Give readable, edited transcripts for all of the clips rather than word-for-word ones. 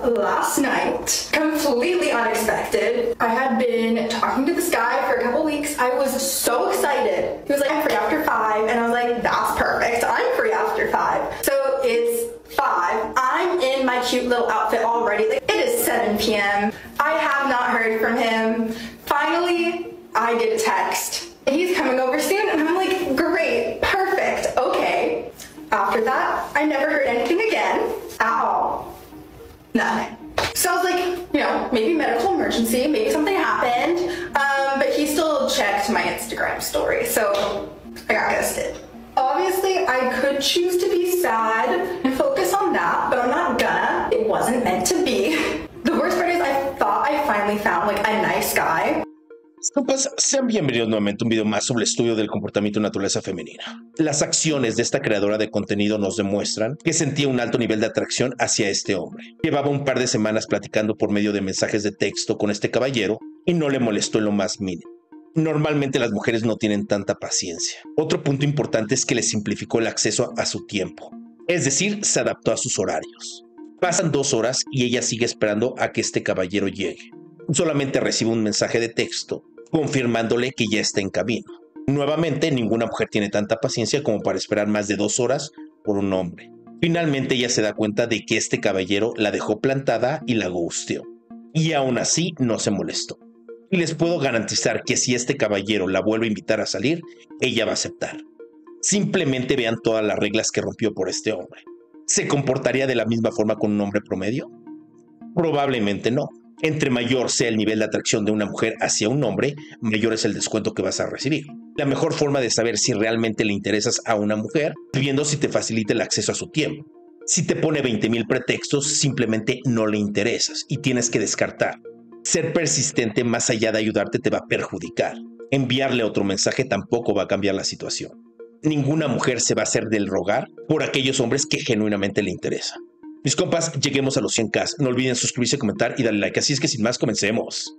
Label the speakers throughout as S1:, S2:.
S1: last night, completely unexpected. I had been talking to this guy for a couple weeks. I was so excited. He was like, I'm free after 5. And I was like, that's perfect. I'm free after 5. So it's 5. I'm in my cute little outfit already. Like, it is 7 p.m. I have not heard from him. Finally, I get a text. He's coming over soon. And I'm like, great, perfect, okay. After that, I never heard anything again at all. Nothing. So I was like, you know, maybe medical emergency, maybe something happened. But he still checked my Instagram story, so I got ghosted. Obviously, I could choose to be sad and focus on that, but I'm not gonna. It wasn't meant to be. The worst part is I thought I finally found like a nice guy.
S2: Compas, sean bienvenidos nuevamente a un video más sobre el estudio del comportamiento y naturaleza femenina. Las acciones de esta creadora de contenido nos demuestran que sentía un alto nivel de atracción hacia este hombre. Llevaba un par de semanas platicando por medio de mensajes de texto con este caballero y no le molestó en lo más mínimo. Normalmente las mujeres no tienen tanta paciencia. Otro punto importante es que le simplificó el acceso a su tiempo. Es decir, se adaptó a sus horarios. Pasan 2 horas y ella sigue esperando a que este caballero llegue. Solamente recibe un mensaje de texto confirmándole que ya está en camino. Nuevamente, ninguna mujer tiene tanta paciencia como para esperar más de 2 horas por un hombre. Finalmente ella se da cuenta de que este caballero la dejó plantada y la ghosteó. Y aún así no se molestó. Y les puedo garantizar que si este caballero la vuelve a invitar a salir, ella va a aceptar. Simplemente vean todas las reglas que rompió por este hombre. ¿Se comportaría de la misma forma con un hombre promedio? Probablemente no. Entre mayor sea el nivel de atracción de una mujer hacia un hombre, mayor es el descuento que vas a recibir. La mejor forma de saber si realmente le interesas a una mujer es viendo si te facilita el acceso a su tiempo. Si te pone 20,000 pretextos, simplemente no le interesas y tienes que descartar. Ser persistente más allá de ayudarte te va a perjudicar. Enviarle otro mensaje tampoco va a cambiar la situación. Ninguna mujer se va a hacer del rogar por aquellos hombres que genuinamente le interesan. Mis compas, lleguemos a los 100K. No olviden suscribirse, comentar y darle like. Así es que sin más, comencemos.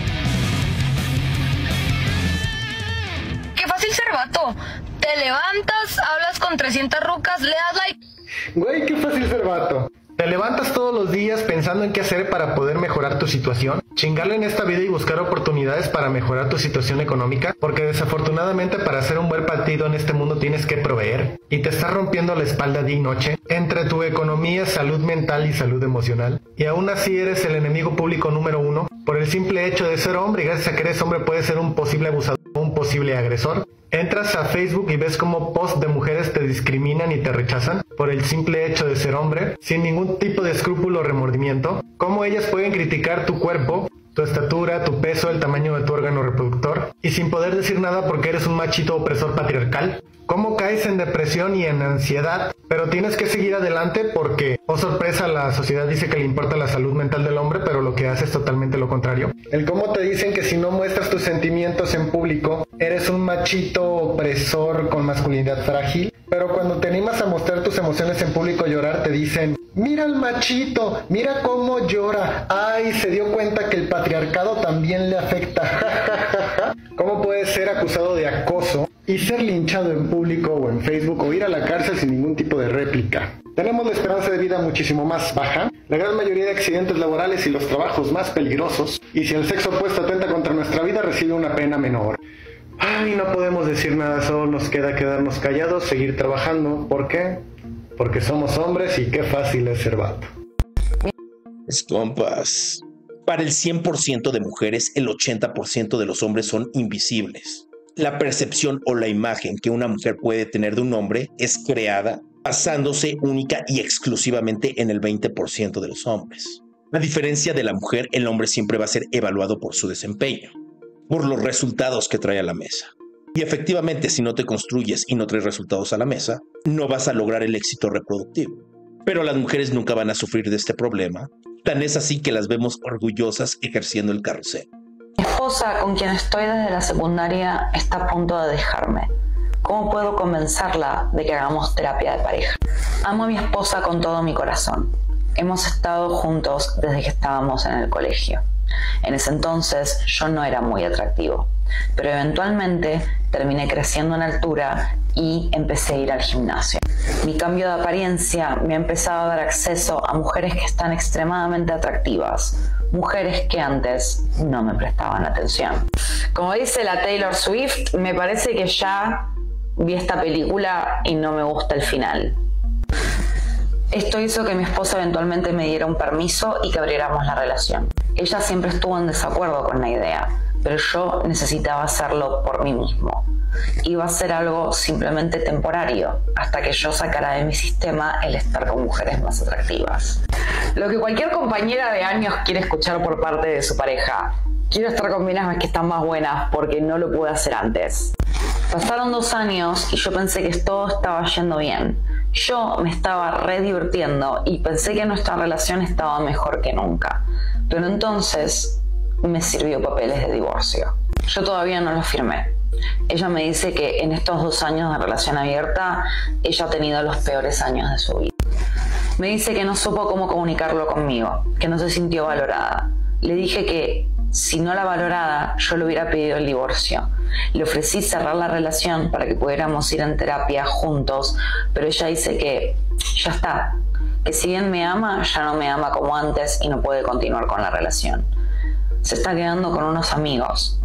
S3: Qué fácil ser vato. Te levantas, hablas con 300 rucas, le das like.
S4: Güey, qué fácil ser vato. ¿Te levantas todos los días pensando en qué hacer para poder mejorar tu situación? ¿Chingarle en esta vida y buscar oportunidades para mejorar tu situación económica? Porque desafortunadamente para ser un buen partido en este mundo tienes que proveer. Y te estás rompiendo la espalda día y noche entre tu economía, salud mental y salud emocional. Y aún así eres el enemigo público número 1 por el simple hecho de ser hombre, y gracias a que eres hombre puedes ser un posible abusador o un posible agresor. Entras a Facebook y ves cómo posts de mujeres te discriminan y te rechazan por el simple hecho de ser hombre, sin ningún tipo de escrúpulo o remordimiento. Cómo ellas pueden criticar tu cuerpo, tu estatura, tu peso, el tamaño de tu órgano reproductor, y sin poder decir nada porque eres un machito opresor patriarcal. Cómo caes en depresión y en ansiedad, pero tienes que seguir adelante porque, oh sorpresa, la sociedad dice que le importa la salud mental del hombre, pero lo que hace es totalmente lo contrario. El cómo te dicen que si no muestras tus sentimientos en público, eres un machito opresor con masculinidad frágil, pero cuando te animas a mostrar tus emociones en público y llorar, te dicen, mira al machito, mira cómo llora, ay, se dio cuenta que el patriarcado también le afecta. ¿Cómo puedes ser acusado de acoso y ser linchado en público o en Facebook o ir a la cárcel sin ningún tipo de réplica? Tenemos la esperanza de vida muchísimo más baja, la gran mayoría de accidentes laborales y los trabajos más peligrosos, y si el sexo opuesto atenta contra nuestra vida recibe una pena menor. Ay, no podemos decir nada, solo nos queda quedarnos callados, seguir trabajando. ¿Por qué? Porque somos hombres y qué fácil es ser vato.
S2: Mis compas, para el 100% de mujeres, el 80% de los hombres son invisibles. La percepción o la imagen que una mujer puede tener de un hombre es creada basándose única y exclusivamente en el 20% de los hombres. A diferencia de la mujer, el hombre siempre va a ser evaluado por su desempeño, por los resultados que trae a la mesa. Y efectivamente, si no te construyes y no traes resultados a la mesa, no vas a lograr el éxito reproductivo. Pero las mujeres nunca van a sufrir de este problema, tan es así que las vemos orgullosas ejerciendo el carrusel.
S5: Mi esposa, con quien estoy desde la secundaria, está a punto de dejarme. ¿Cómo puedo convencerla de que hagamos terapia de pareja? Amo a mi esposa con todo mi corazón. Hemos estado juntos desde que estábamos en el colegio. En ese entonces yo no era muy atractivo, pero eventualmente terminé creciendo en altura y empecé a ir al gimnasio. Mi cambio de apariencia me ha empezado a dar acceso a mujeres que están extremadamente atractivas, mujeres que antes no me prestaban atención. Como dice la Taylor Swift, me parece que ya vi esta película y no me gusta el final. Esto hizo que mi esposa eventualmente me diera un permiso y que abriéramos la relación. Ella siempre estuvo en desacuerdo con la idea, pero yo necesitaba hacerlo por mí mismo. Iba a ser algo simplemente temporario, hasta que yo sacara de mi sistema el estar con mujeres más atractivas. Lo que cualquier compañera de años quiere escuchar por parte de su pareja. Quiero estar con minas que están más buenas porque no lo pude hacer antes. Pasaron 2 años y yo pensé que todo estaba yendo bien. Yo me estaba re divirtiendo y pensé que nuestra relación estaba mejor que nunca. Pero entonces me sirvió papeles de divorcio. Yo todavía no los firmé. Ella me dice que en estos 2 años de relación abierta, ella ha tenido los peores años de su vida. Me dice que no supo cómo comunicarlo conmigo, que no se sintió valorada. Le dije que si no la valoraba, yo le hubiera pedido el divorcio. Le ofrecí cerrar la relación para que pudiéramos ir en terapia juntos, pero ella dice que ya está, que si bien me ama, ya no me ama como antes y no puede continuar con la relación. Se está quedando con unos amigos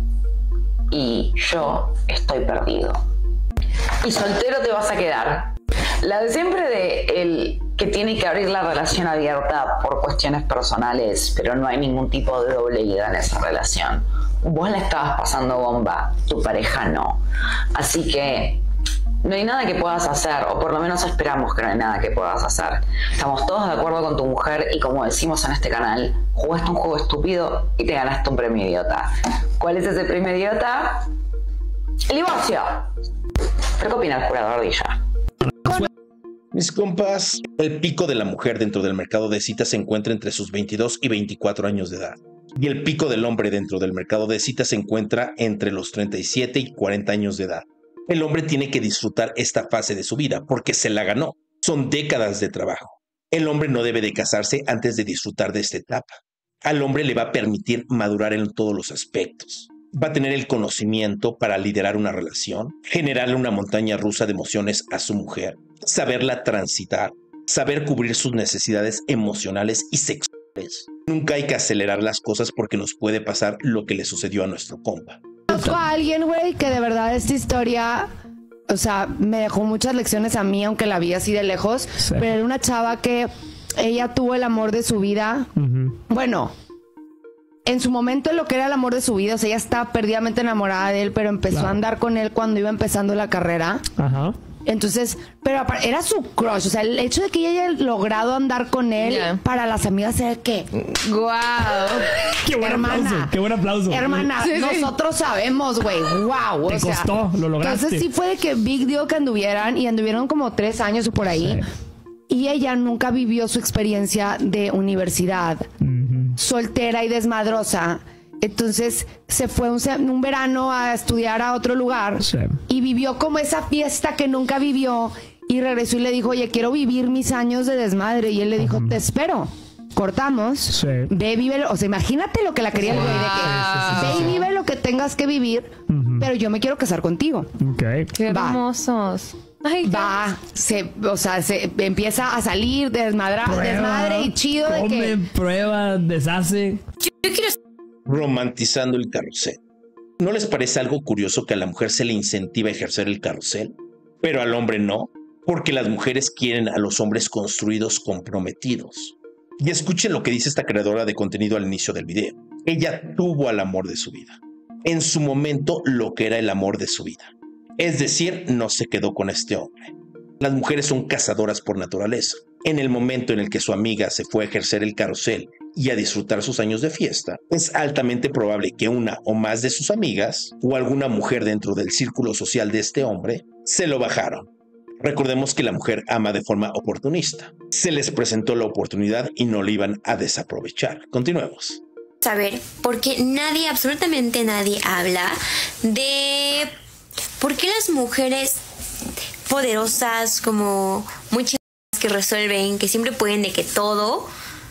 S5: y yo estoy perdido. Y soltero te vas a quedar. La de siempre de el que tiene que abrir la relación abierta por cuestiones personales, pero no hay ningún tipo de doble vida en esa relación. Vos la estabas pasando bomba, tu pareja no. Así que no hay nada que puedas hacer, o por lo menos esperamos que no hay nada que puedas hacer. Estamos todos de acuerdo con tu mujer y, como decimos en este canal, jugaste un juego estúpido y te ganaste un premio idiota. ¿Cuál es ese premio idiota? ¡El divorcio! ¿Pero qué opina el jurado, Ardilla?
S2: Mis compas, el pico de la mujer dentro del mercado de citas se encuentra entre sus 22 y 24 años de edad. Y el pico del hombre dentro del mercado de citas se encuentra entre los 37 y 40 años de edad. El hombre tiene que disfrutar esta fase de su vida porque se la ganó. Son décadas de trabajo. El hombre no debe de casarse antes de disfrutar de esta etapa. Al hombre le va a permitir madurar en todos los aspectos. Va a tener el conocimiento para liderar una relación, generarle una montaña rusa de emociones a su mujer, saberla transitar, saber cubrir sus necesidades emocionales y sexuales. Nunca hay que acelerar las cosas porque nos puede pasar lo que le sucedió a nuestro compa.
S6: Conozco a alguien, güey, que de verdad esta historia, o sea, me dejó muchas lecciones a mí, aunque la vi así de lejos, sí. Pero era una chava que ella tuvo el amor de su vida. Bueno, en su momento lo que era el amor de su vida, o sea, ella estaba perdidamente enamorada de él, pero empezó a andar con él cuando iba empezando la carrera. Ajá. Entonces, pero era su crush, o sea, el hecho de que ella haya logrado andar con él, para las amigas era que, ¡guau!
S7: ¡Qué buen aplauso! ¡Qué buen aplauso!
S6: Hermana, sí, nosotros sabemos, güey, ¡guau!
S7: Te costó, lo lograste.
S6: Entonces sí fue de que big deal que anduvieron como 3 años o por ahí. Sí. Y ella nunca vivió su experiencia de universidad, soltera y desmadrosa. Entonces se fue un verano a estudiar a otro lugar, sí. Y vivió como esa fiesta que nunca vivió y regresó y le dijo, oye, quiero vivir mis años de desmadre. Y él le dijo, te espero. Cortamos, sí. Ve, vive, o sea, imagínate lo que la quería el güey de que ve y vive lo que tengas que vivir, pero yo me quiero casar contigo.
S7: Okay.
S3: Qué hermosos.
S6: Ay, se empieza a salir desmadre y chido
S7: come,
S6: de que
S7: prueba, deshace.
S3: Yo quiero
S2: romantizando el carrusel. ¿No les parece algo curioso que a la mujer se le incentiva a ejercer el carrusel, pero al hombre no? Porque las mujeres quieren a los hombres construidos, comprometidos. Y escuchen lo que dice esta creadora de contenido al inicio del video. Ella tuvo al amor de su vida. En su momento, lo que era el amor de su vida. Es decir, no se quedó con este hombre. Las mujeres son cazadoras por naturaleza. En el momento en el que su amiga se fue a ejercer el carrusel y a disfrutar sus años de fiesta, es altamente probable que una o más de sus amigas o alguna mujer dentro del círculo social de este hombre se lo bajaron. Recordemos que la mujer ama de forma oportunista. Se les presentó la oportunidad y no la iban a desaprovechar. Continuemos.
S8: Saber por qué nadie, absolutamente nadie, habla de por qué las mujeres poderosas, como muchas que resuelven, que siempre pueden de que todo,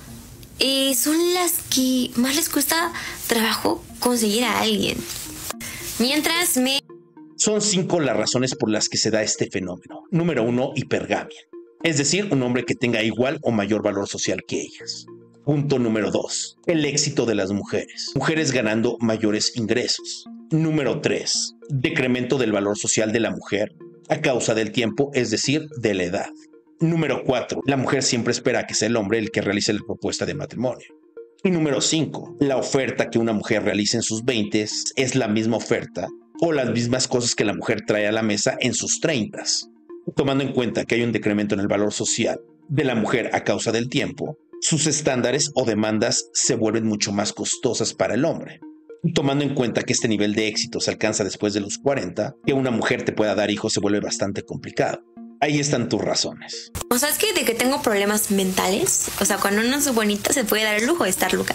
S8: son las que más les cuesta trabajo conseguir a alguien. Mientras me
S2: Son 5 las razones por las que se da este fenómeno. Número 1, hipergamia. Es decir, un hombre que tenga igual o mayor valor social que ellas. Punto número 2, el éxito de las mujeres. Mujeres ganando mayores ingresos. Número 3, decremento del valor social de la mujer a causa del tiempo, es decir, de la edad. Número 4, la mujer siempre espera que sea el hombre el que realice la propuesta de matrimonio. Y número 5, la oferta que una mujer realiza en sus 20s es la misma oferta o las mismas cosas que la mujer trae a la mesa en sus 30s. Tomando en cuenta que hay un decremento en el valor social de la mujer a causa del tiempo, sus estándares o demandas se vuelven mucho más costosas para el hombre. Tomando en cuenta que este nivel de éxito se alcanza después de los 40, que una mujer te pueda dar hijos se vuelve bastante complicado. Ahí están tus razones.
S8: O sea, es que de que tengo problemas mentales, o sea, cuando uno es bonita se puede dar el lujo de estar loca.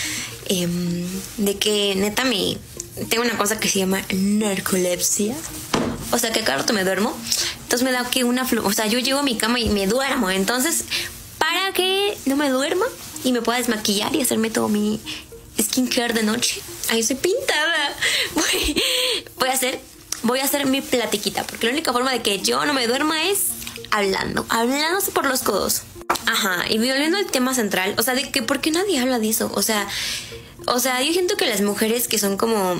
S8: De que neta tengo una cosa que se llama narcolepsia. O sea, que cada rato me duermo. Entonces me da que o sea, yo llego a mi cama y me duermo. Entonces, para que no me duerma y me pueda desmaquillar y hacerme todo mi skincare de noche, ahí estoy pintada. Voy a hacer mi platiquita, porque la única forma de que yo no me duerma es hablándose por los codos. Ajá, y volviendo al tema central, o sea, de que ¿por qué nadie habla de eso? O sea, yo siento que las mujeres que son como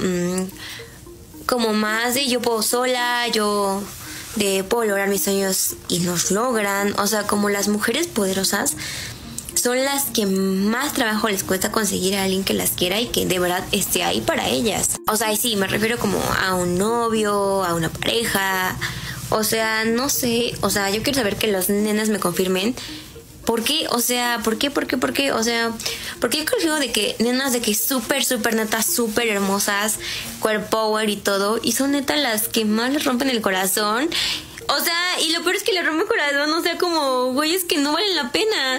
S8: más de yo puedo sola, puedo lograr mis sueños y los logran, o sea, como las mujeres poderosas son las que más trabajo les cuesta conseguir a alguien que las quiera y que de verdad esté ahí para ellas. O sea, y sí, me refiero como a un novio, a una pareja, o sea, no sé, o sea, yo quiero saber que las nenas me confirmen. ¿Por qué? O sea, ¿por qué? O sea, porque yo creo de que nenas de que súper neta, súper hermosas, core power y todo, y son neta las que más les rompen el corazón. O sea, y lo peor es que le rompen el corazón, o sea, como güeyes que no valen la pena.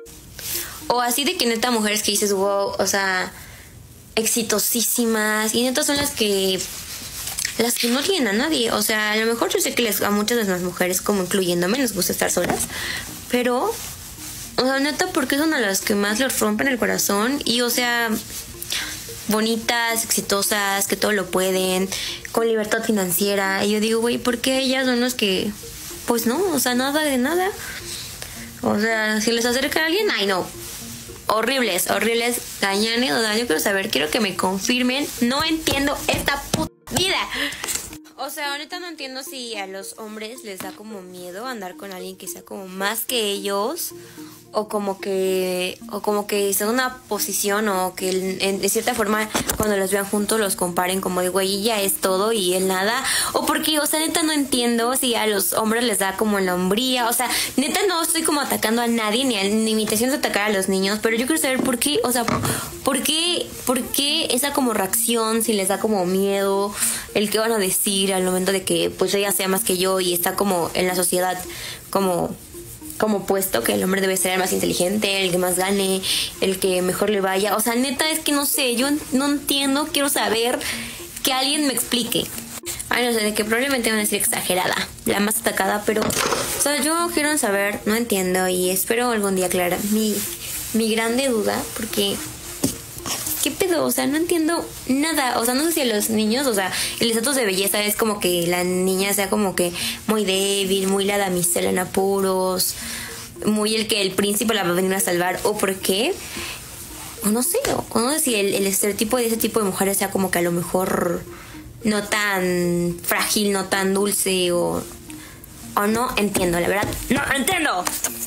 S8: O así de que neta mujeres que dices, wow, o sea, exitosísimas, y neta son las que no tienen a nadie. O sea, a lo mejor yo sé que a muchas de las mujeres, como incluyéndome, les gusta estar solas, pero, o sea, neta, porque son a las que más les rompen el corazón. Y, o sea, bonitas, exitosas, que todo lo pueden, con libertad financiera. Y yo digo, güey, ¿por qué ellas son las que, pues no, o sea, nada de nada? O sea, si les acerca a alguien, ay no, horribles, gañanes. O sea, yo quiero saber, quiero que me confirmen. No entiendo esta puta vida. O sea, ahorita no entiendo si a los hombres les da como miedo andar con alguien que sea como más que ellos, o como que sea una posición, o que de cierta forma cuando los vean juntos los comparen como de güey, ella es todo y él nada. O porque, o sea, neta no entiendo si a los hombres les da como la hombría. O sea, neta no estoy como atacando a nadie, ni mi intención es atacar a los niños, pero yo quiero saber por qué, o sea, por qué esa como reacción, si les da como miedo el que van a decir al momento de que pues ella sea más que yo, y está como en la sociedad como puesto que el hombre debe ser el más inteligente, el que más gane, el que mejor le vaya. O sea, neta, es que no sé, yo no entiendo, quiero saber, que alguien me explique. Ay, no sé, de que probablemente van a decir exagerada, la más atacada, pero, o sea, yo quiero saber, no entiendo, y espero algún día aclarar mi grande duda, porque ¿qué pedo? O sea, no entiendo nada. O sea, no sé si a los niños, o sea, el estatus de belleza es como que la niña sea como que muy débil, muy la damisela en apuros, muy el que el príncipe la va a venir a salvar, o por qué. O no sé, o no sé si el estereotipo de ese tipo de mujeres sea como que a lo mejor no tan frágil, no tan dulce, o no entiendo, la verdad. ¡No entiendo!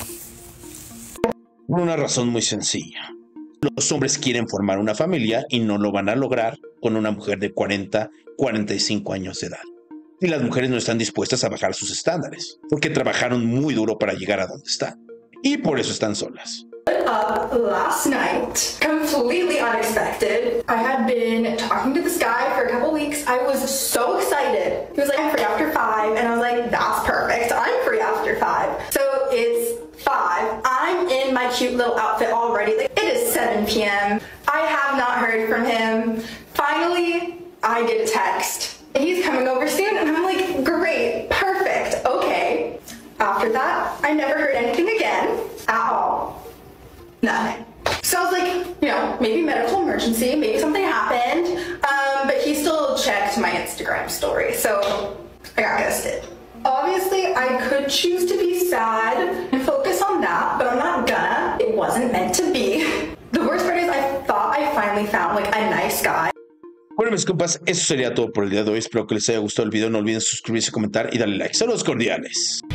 S2: Por una razón muy sencilla. Los hombres quieren formar una familia y no lo van a lograr con una mujer de 40, 45 años de edad. Y las mujeres no están dispuestas a bajar sus estándares, porque trabajaron muy duro para llegar a donde están. Y por eso están solas.
S1: Last night, completely unexpected. I had been talking to this guy for a couple weeks. I was so excited. He was like, I'm free after 5. And I was like, that's perfect. I'm free after 5. So it's 5. I'm in my cute little outfit already. Like, it is 7 p.m. I have not heard from him. Finally, I get a text. He's coming over soon. And I'm like, great, perfect, okay. After that, I never heard anything again at all. Nothing. So I was like, maybe medical emergency, maybe something happened. But he still checked my Instagram story, so I got ghosted. Obviously, I could choose to be sad and focus on that, but I'm not gonna. It wasn't meant to be. The worst part is I thought I finally found like a nice guy.
S2: Bueno, mis compas, eso sería todo por el día de hoy. Espero que les haya gustado el video. No olviden suscribirse, comentar y darle like. Saludos cordiales.